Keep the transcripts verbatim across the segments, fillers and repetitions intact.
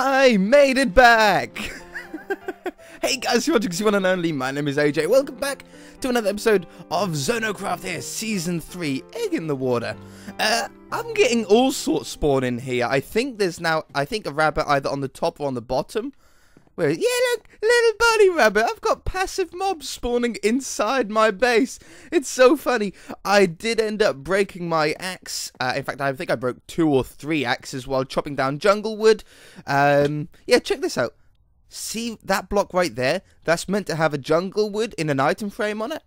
I made it back! Hey guys, you're watching one and only, my name is A J. Welcome back to another episode of Zonocraft here, Season three, Egg in the Water. Uh, I'm getting all sorts spawning here. I think there's now, I think a rabbit either on the top or on the bottom. Where, yeah, look, little bunny rabbit. I've got passive mobs spawning inside my base. It's so funny. I did end up breaking my axe. Uh, in fact, I think I broke two or three axes while chopping down jungle wood. Um, yeah, check this out. See that block right there? That's meant to have a jungle wood in an item frame on it.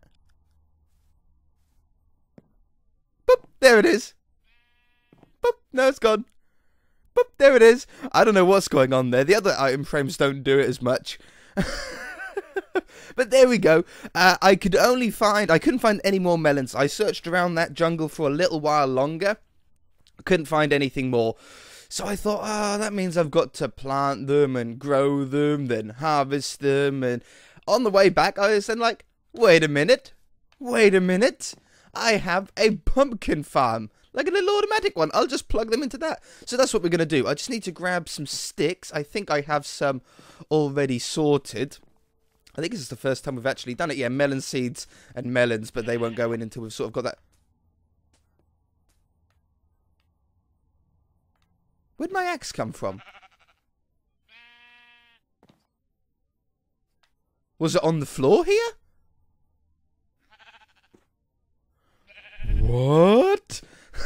Boop, there it is. Boop, no, it's gone. Boop, there it is. I don't know what's going on there. The other item frames don't do it as much. But there we go. Uh, I could only find, I couldn't find any more melons. I searched around that jungle for a little while longer. Couldn't find anything more. So I thought, oh, that means I've got to plant them and grow them, then harvest them. And on the way back, I was then like, wait a minute. Wait a minute. I have a pumpkin farm. Like a little automatic one. I'll just plug them into that. So that's what we're going to do. I just need to grab some sticks. I think I have some already sorted. I think this is the first time we've actually done it. Yeah, melon seeds and melons, but they won't go in until we've sort of got that. Where'd my axe come from? Was it on the floor here? What?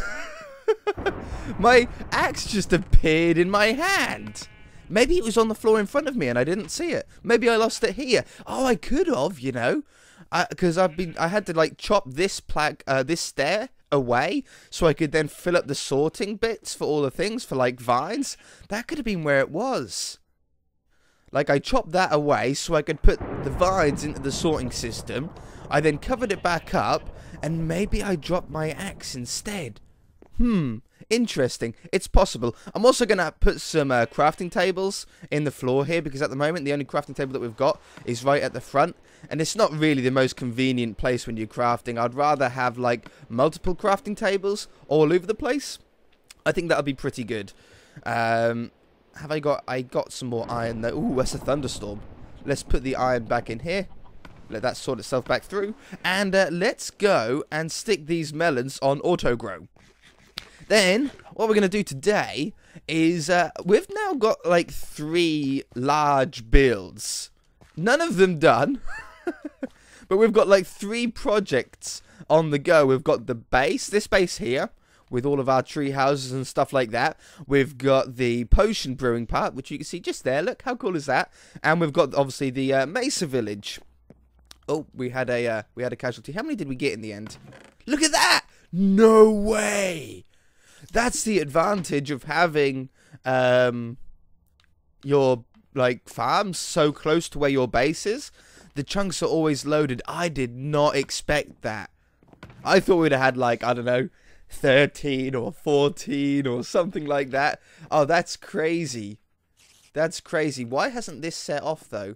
My axe just appeared in my hand. Maybe it was on the floor in front of me and I didn't see it. Maybe I lost it here. Oh, I could have, you know, because I've been. I had to like chop this plaque, uh, this stair away, so I could then fill up the sorting bits for all the things for like vines. That could have been where it was. Like I chopped that away so I could put the vines into the sorting system. I then covered it back up, and maybe I dropped my axe instead. Hmm, interesting. It's possible. I'm also going to put some uh, crafting tables in the floor here, because at the moment the only crafting table that we've got is right at the front. And it's not really the most convenient place when you're crafting. I'd rather have like multiple crafting tables all over the place. I think that'll be pretty good. Um, have I got, I got some more iron though. Ooh, that's a thunderstorm. Let's put the iron back in here. Let that sort itself back through. And uh, let's go and stick these melons on auto grow. Then, what we're going to do today is, uh, we've now got like three large builds. None of them done. But we've got like three projects on the go. We've got the base, this base here, with all of our tree houses and stuff like that. We've got the potion brewing part, which you can see just there. Look, how cool is that? And we've got, obviously, the uh, Mesa Village. Oh, we had a uh, we had a casualty. How many did we get in the end? Look at that! No way! That's the advantage of having um, your like farms so close to where your base is. The chunks are always loaded. I did not expect that. I thought we'd have had like, I don't know, thirteen or fourteen or something like that. Oh, that's crazy. That's crazy. Why hasn't this set off though?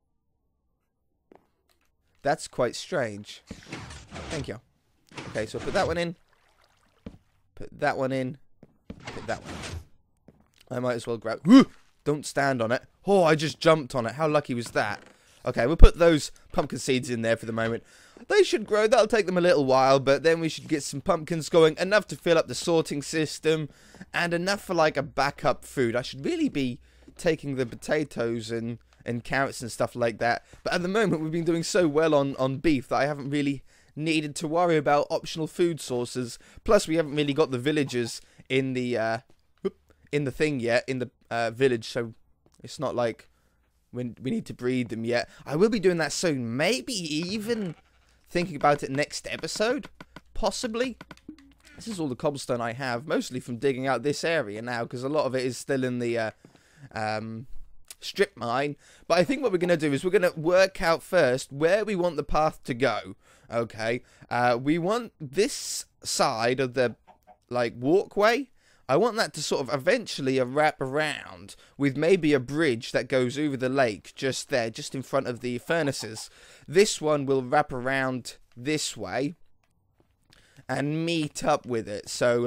That's quite strange. Thank you. Okay, so put that one in. Put that one in. Put that one in. I might as well grab... Woo! Don't stand on it. Oh, I just jumped on it. How lucky was that? Okay, we'll put those pumpkin seeds in there for the moment. They should grow. That'll take them a little while, but then we should get some pumpkins going. Enough to fill up the sorting system. And enough for, like, a backup food. I should really be taking the potatoes and, and carrots and stuff like that. But at the moment, we've been doing so well on, on beef that I haven't really needed to worry about optional food sources. Plus, we haven't really got the villagers in the... Uh, in the thing yet, in the uh, village, so it's not like we, we need to breed them yet. I will be doing that soon, maybe even thinking about it next episode, possibly. This is all the cobblestone I have, mostly from digging out this area now, because a lot of it is still in the uh, um, strip mine. But I think what we're going to do is we're going to work out first where we want the path to go, okay? Uh, we want this side of the, like, walkway. I want that to sort of eventually wrap around with maybe a bridge that goes over the lake just there, just in front of the furnaces. This one will wrap around this way and meet up with it. So, like,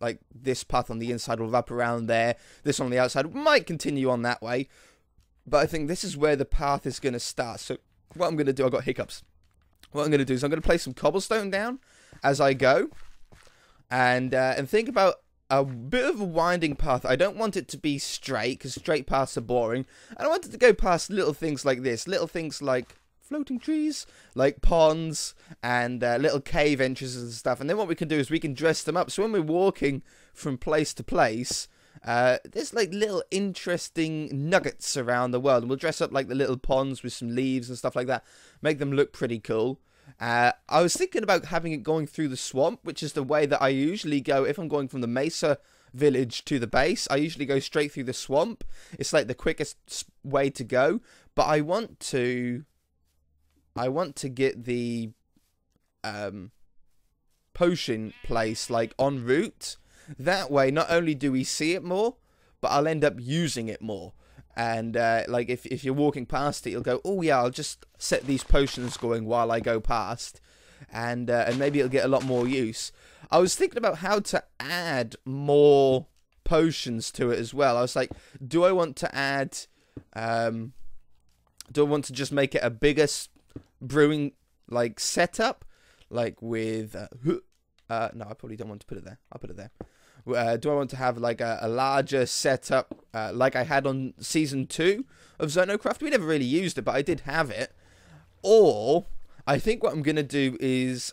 like this path on the inside will wrap around there. This on the outside might continue on that way. But I think this is where the path is going to start. So what I'm going to do, I've got hiccups. What I'm going to do is I'm going to place some cobblestone down as I go. And, uh, and think about a bit of a winding path. I don't want it to be straight, because straight paths are boring. I want it to go past little things like this. Little things like floating trees, like ponds, and uh, little cave entrances and stuff. And then what we can do is we can dress them up. So when we're walking from place to place, uh, there's like little interesting nuggets around the world. And we'll dress up like the little ponds with some leaves and stuff like that. Make them look pretty cool. Uh, I was thinking about having it going through the swamp, which is the way that I usually go if I'm going from the Mesa village to the base. I usually go straight through the swamp. It's like the quickest way to go. But I want to... I want to get the um, potion place like en route. That way, not only do we see it more, but I'll end up using it more. And uh, like if if you're walking past it, you'll go, oh yeah, I'll just set these potions going while I go past, and uh, and maybe it'll get a lot more use. I was thinking about how to add more potions to it as well. I was like, do I want to add? Um, do I want to just make it a bigger brewing like setup, like with uh, uh no, I probably don't want to put it there. I'll put it there. Uh, do I want to have like a, a larger setup uh, like I had on season two of Zonocraft? We never really used it, but I did have it. Or I think what I'm gonna do is,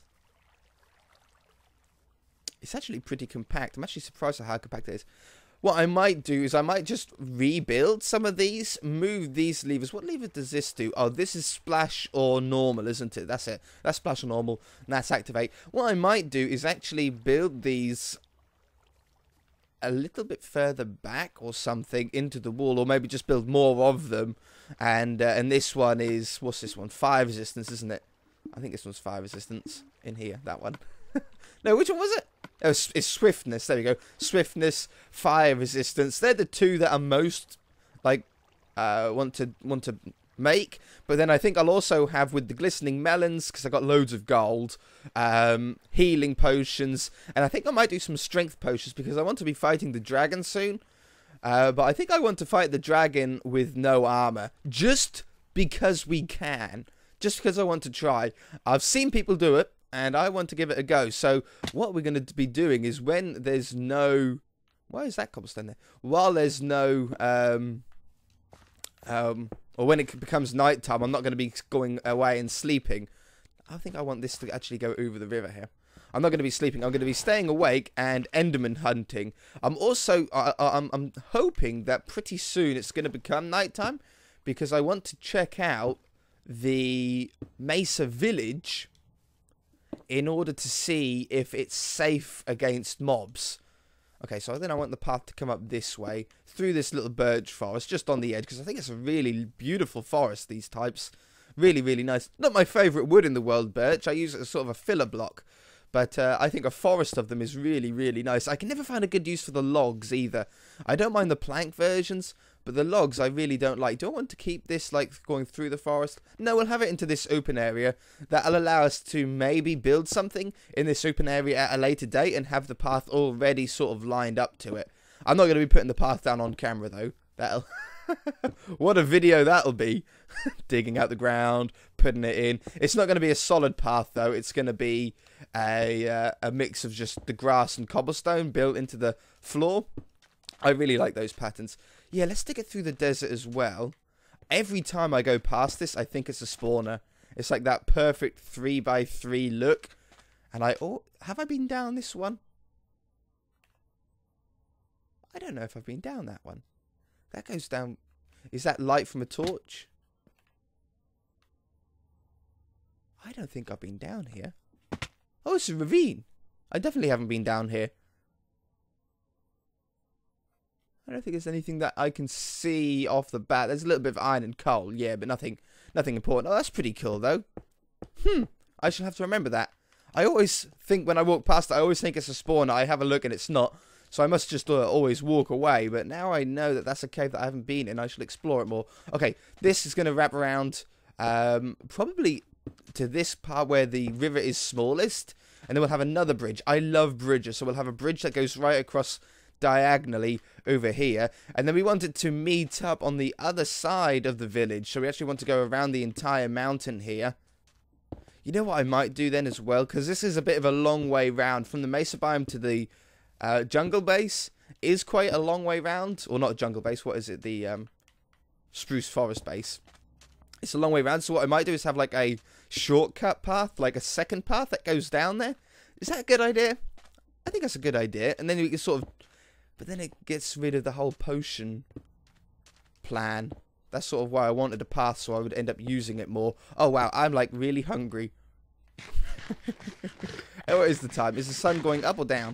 it's actually pretty compact. I'm actually surprised at how compact it is. What I might do is I might just rebuild some of these, move these levers. What lever does this do? Oh, this is splash or normal, isn't it? That's it. That's splash or normal, and that's activate. What I might do is actually build these a little bit further back or something into the wall, or maybe just build more of them. And uh, and this one is, what's this one? Fire resistance, isn't it? I think this one's fire resistance in here, that one. No, which one was it? Oh, it's, it's swiftness. There we go. Swiftness, fire resistance. They're the two that I'm most like uh, want to want to make. But then I think I'll also have with the glistening melons, because I got loads of gold, um, healing potions, and I think I might do some strength potions because I want to be fighting the dragon soon. Uh, but I think I want to fight the dragon with no armor, just because we can, just because I want to try. I've seen people do it, and I want to give it a go. So what we're going to be doing is when there's no... Why is that cobblestone there? While there's no... Um, um, or when it becomes nighttime, I'm not going to be going away and sleeping. I think I want this to actually go over the river here. I'm not going to be sleeping. I'm going to be staying awake and Enderman hunting. I'm also... I, I, I'm, I'm hoping that pretty soon it's going to become nighttime, because I want to check out the Mesa village in order to see if it's safe against mobs. Okay, so then I want the path to come up this way, through this little birch forest, just on the edge, because I think it's a really beautiful forest, these types. Really, really nice. Not my favourite wood in the world, birch. I use it as sort of a filler block. But uh, I think a forest of them is really, really nice. I can never find a good use for the logs either. I don't mind the plank versions, but the logs I really don't like. Do I want to keep this like going through the forest? No, we'll have it into this open area. That'll allow us to maybe build something in this open area at a later date and have the path already sort of lined up to it. I'm not going to be putting the path down on camera though. That'll... What a video that'll be. Digging out the ground, putting it in. It's not going to be a solid path though. It's going to be a uh, a mix of just the grass and cobblestone built into the floor. I really like those patterns. Yeah, let's dig it through the desert as well. Every time I go past this, I think it's a spawner. It's like that perfect three by three look. And I... Oh, have I been down this one? I don't know if I've been down that one. That goes down... Is that light from a torch? I don't think I've been down here. Oh, it's a ravine. I definitely haven't been down here. I don't think there's anything that I can see off the bat. There's a little bit of iron and coal, yeah, but nothing nothing important. Oh, that's pretty cool, though. Hmm, I shall have to remember that. I always think when I walk past it, I always think it's a spawner. I have a look and it's not. So I must just uh, always walk away. But now I know that that's a cave that I haven't been in. I shall explore it more. Okay, this is going to wrap around um, probably to this part where the river is smallest. And then we'll have another bridge. I love bridges. So we'll have a bridge that goes right across diagonally over here. And then we want it to meet up on the other side of the village. So we actually want to go around the entire mountain here. You know what I might do then as well? Because this is a bit of a long way round. From the Mesa biome to the uh, jungle base is quite a long way round. Or not jungle base. What is it? The um, spruce forest base. It's a long way round. So what I might do is have like a shortcut path. Like a second path that goes down there. Is that a good idea? I think that's a good idea. And then we can sort of... But then it gets rid of the whole potion plan. That's sort of why I wanted a path, so I would end up using it more. Oh, wow. I'm, like, really hungry. What is the time? Is the sun going up or down?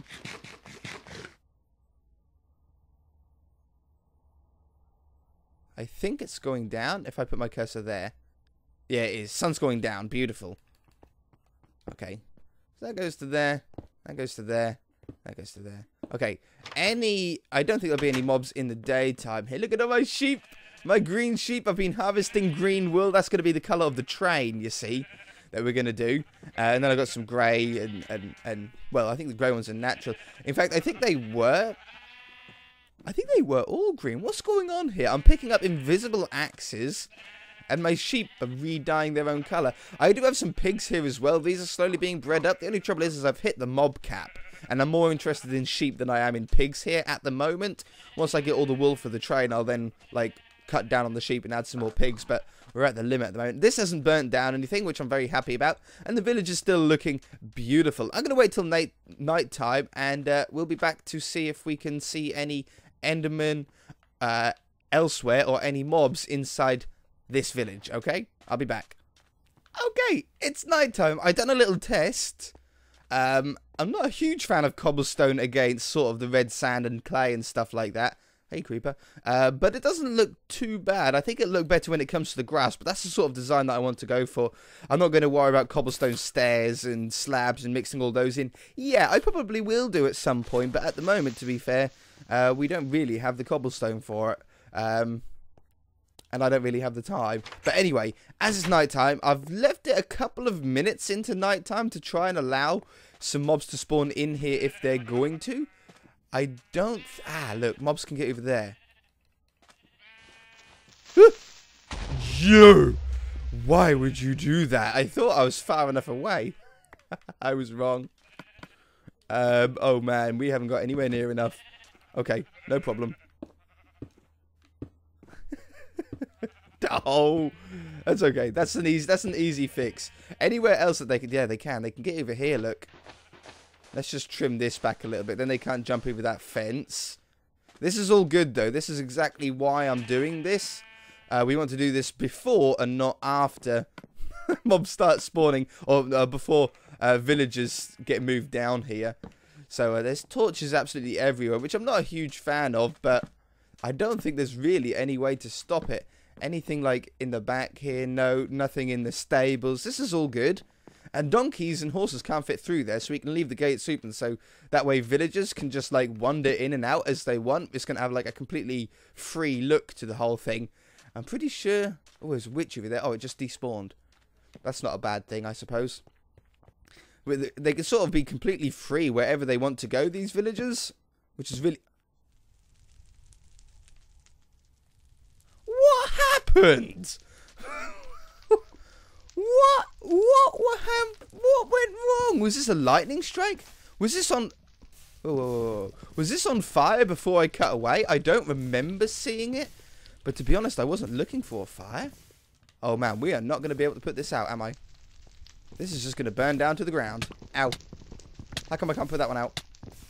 I think it's going down if I put my cursor there. Yeah, it is. Sun's going down. Beautiful. Okay. So that goes to there. That goes to there. That goes to there. Okay. Any... I don't think there'll be any mobs in the daytime. Hey, look at all my sheep. My green sheep. I've been harvesting green wool. That's going to be the colour of the train, you see, that we're going to do. Uh, and then I've got some grey and, and, and... Well, I think the grey ones are natural. In fact, I think they were... I think they were all green. What's going on here? I'm picking up invisible axes. And my sheep are re-dyeing their own colour. I do have some pigs here as well. These are slowly being bred up. The only trouble is, is I've hit the mob cap. And I'm more interested in sheep than I am in pigs here at the moment. Once I get all the wool for the train, I'll then, like, cut down on the sheep and add some more pigs. But we're at the limit at the moment. This hasn't burnt down anything, which I'm very happy about. And the village is still looking beautiful. I'm going to wait till night, night time. And uh, we'll be back to see if we can see any Endermen uh, elsewhere. Or any mobs inside this village, okay? I'll be back. Okay, it's nighttime. I've done a little test. Um, I'm not a huge fan of cobblestone against sort of the red sand and clay and stuff like that. Hey, creeper. Uh, but it doesn't look too bad. I think it'll look better when it comes to the grass, but that's the sort of design that I want to go for. I'm not going to worry about cobblestone stairs and slabs and mixing all those in. Yeah, I probably will do at some point, but at the moment, to be fair, uh, we don't really have the cobblestone for it. Um... And I don't really have the time. But anyway, as it's nighttime, I've left it a couple of minutes into nighttime to try and allow some mobs to spawn in here if they're going to. I don't... Ah, look, mobs can get over there. You! Why would you do that? I thought I was far enough away. I was wrong. Um, oh man, we haven't got anywhere near enough. Okay, no problem. Oh, that's okay. That's an easy. That's an easy fix. Anywhere else that they can, yeah, they can. They can get over here. Look. Let's just trim this back a little bit. Then they can't jump over that fence. This is all good though. This is exactly why I'm doing this. Uh, we want to do this before and not after mobs start spawning, or uh, before uh, villagers get moved down here. So uh, there's torches absolutely everywhere, which I'm not a huge fan of, but I don't think there's really any way to stop it. Anything like in the back here? No, nothing in the stables. This is all good. And donkeys and horses can't fit through there, so we can leave the gates open. So that way villagers can just like wander in and out as they want. It's going to have like a completely free look to the whole thing. I'm pretty sure... Oh, there's a witch over there. Oh, it just despawned. That's not a bad thing, I suppose. They can sort of be completely free wherever they want to go, these villagers. Which is really... What happened? What? What? What happened? What went wrong? Was this a lightning strike? Was this on... Oh, was this on fire before I cut away? I don't remember seeing it. But to be honest, I wasn't looking for a fire. Oh man, we are not going to be able to put this out, am I? This is just going to burn down to the ground. Ow. How come I can't put that one out?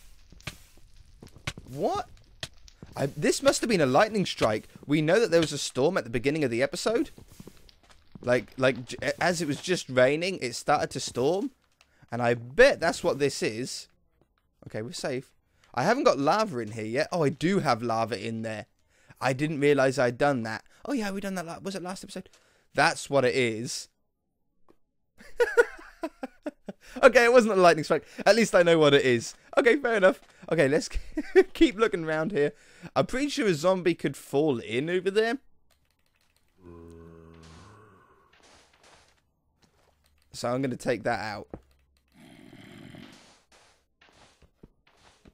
What? I, this must have been a lightning strike. We know that there was a storm at the beginning of the episode. Like, like as it was just raining, it started to storm. And I bet that's what this is. Okay, we're safe. I haven't got lava in here yet. Oh, I do have lava in there. I didn't realise I'd done that. Oh, yeah, we done that. Was it last episode? That's what it is. Okay, it wasn't a lightning strike. At least I know what it is. Okay, fair enough. Okay, let's keep looking around here. I'm pretty sure a zombie could fall in over there. So I'm going to take that out.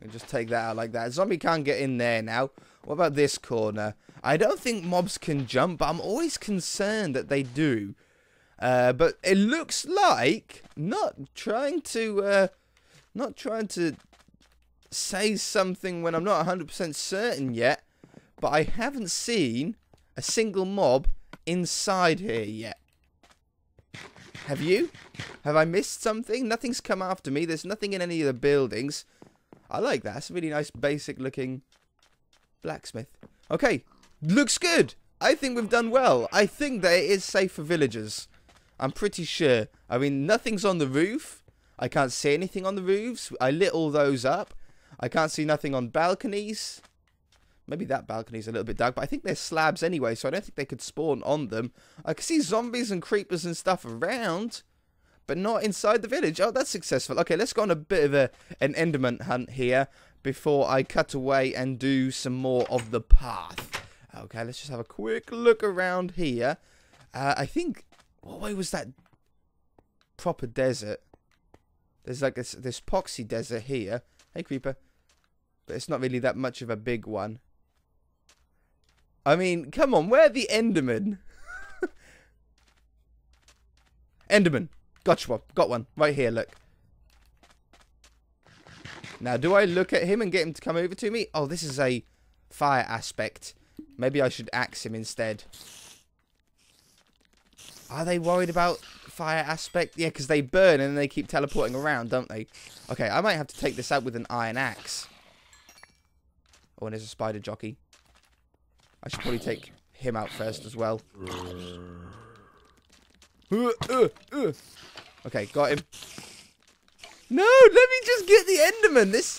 And just take that out like that. Zombie can't get in there now. What about this corner? I don't think mobs can jump, but I'm always concerned that they do. Uh, but it looks like, not trying to, uh, not trying to say something when I'm not one hundred percent certain yet, but I haven't seen a single mob inside here yet. Have you? Have I missed something? Nothing's come after me. There's nothing in any of the buildings. I like that. It's a really nice, basic looking blacksmith. Okay. Looks good. I think we've done well. I think that it is safe for villagers. I'm pretty sure. I mean, nothing's on the roof. I can't see anything on the roofs. I lit all those up. I can't see nothing on balconies. Maybe that balcony's a little bit dark, but I think they're slabs anyway, so I don't think they could spawn on them. I can see zombies and creepers and stuff around, but not inside the village. Oh, that's successful. Okay, let's go on a bit of a an Enderman hunt here before I cut away and do some more of the path. Okay, let's just have a quick look around here. Uh, I think... What way was that proper desert? There's like this, this poxy desert here. Hey, creeper. But it's not really that much of a big one. I mean, come on, where are the Endermen? Enderman. Gotcha one. Got one. Right here, look. Now, do I look at him and get him to come over to me? Oh, this is a fire aspect. Maybe I should axe him instead. Are they worried about fire aspect? Yeah, because they burn and then they keep teleporting around, don't they? Okay, I might have to take this out with an iron axe. Oh, and there's a spider jockey. I should probably take him out first as well. Uh, uh, uh. Okay, got him. No, let me just get the Enderman. This...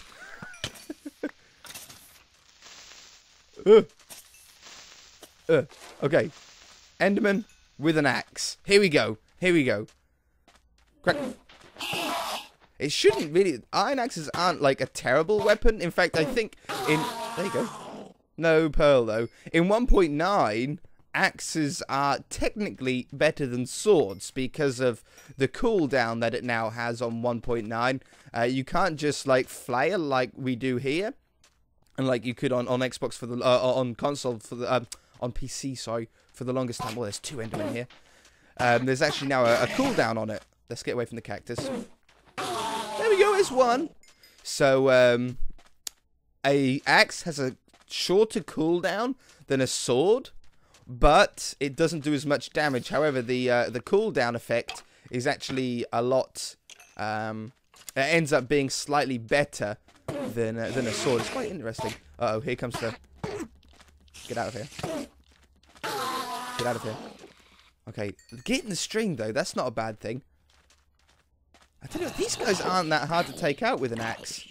uh. Uh. Okay. Enderman with an axe. Here we go. Here we go. Crack. It shouldn't really... Iron axes aren't like a terrible weapon. In fact, I think in... There you go. No pearl, though. In one point nine, axes are technically better than swords because of the cooldown that it now has on one point nine. Uh, you can't just, like, flail like we do here. And like you could on, on Xbox for the... Uh, on console for the... Um, on P C, sorry, for the longest time. Well, there's two Endermen here. Um, there's actually now a, a cooldown on it. Let's get away from the cactus. There we go, there's one. So, um, a axe has a shorter cooldown than a sword, but it doesn't do as much damage. However, the uh, the cooldown effect is actually a lot. Um, it ends up being slightly better than uh, than a sword. It's quite interesting. Uh oh, here comes the. Get out of here. Get out of here. Okay, getting the string though, that's not a bad thing. I tell you what, these guys aren't that hard to take out with an axe.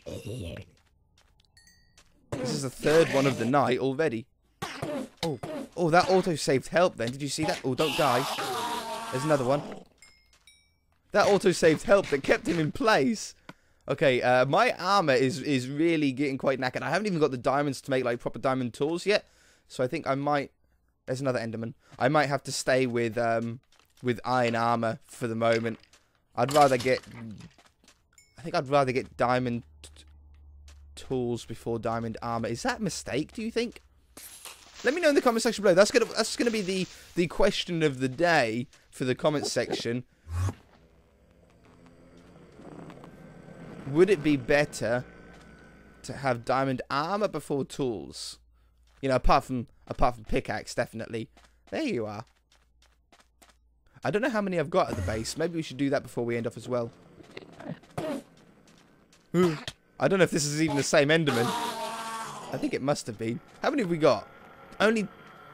This is the third one of the night already. Oh, oh, that auto-saved help then. Did you see that? Oh, don't die. There's another one. That auto-saved help that kept him in place. Okay, uh, my armor is, is really getting quite knackered. I haven't even got the diamonds to make like proper diamond tools yet. So I think I might... There's another Enderman. I might have to stay with um, with iron armor for the moment. I'd rather get... I think I'd rather get diamond tools before diamond armor. Is that a mistake, do you think? Let me know in the comment section below. That's gonna that's gonna be the the question of the day for the comment section. Would it be better to have diamond armor before tools? You know, apart from apart from pickaxe, definitely. There you are. I don't know how many I've got at the base. Maybe we should do that before we end off as well. I don't know if this is even the same Enderman. I think it must have been. How many have we got? Only...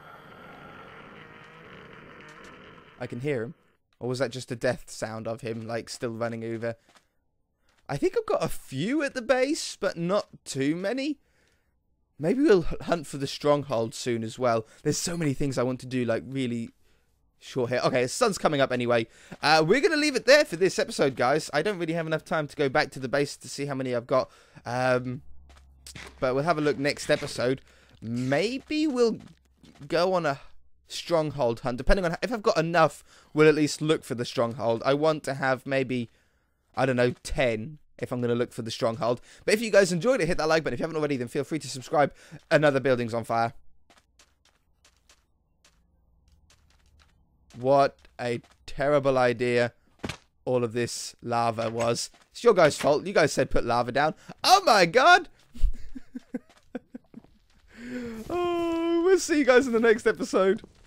I can hear him. Or was that just a death sound of him, like, still running over? I think I've got a few at the base, but not too many. Maybe we'll hunt for the stronghold soon as well. There's so many things I want to do, like, really short here. Okay, the sun's coming up anyway. Uh, we're going to leave it there for this episode, guys. I don't really have enough time to go back to the base to see how many I've got. Um, but we'll have a look next episode. Maybe we'll go on a stronghold hunt. Depending on... If I've got enough, we'll at least look for the stronghold. I want to have maybe... I don't know, ten if I'm going to look for the stronghold. But if you guys enjoyed it, hit that like button. If you haven't already, then feel free to subscribe. Another building's on fire. What a terrible idea all of this lava was. It's your guys' fault. You guys said put lava down. Oh my god! Oh, we'll see you guys in the next episode.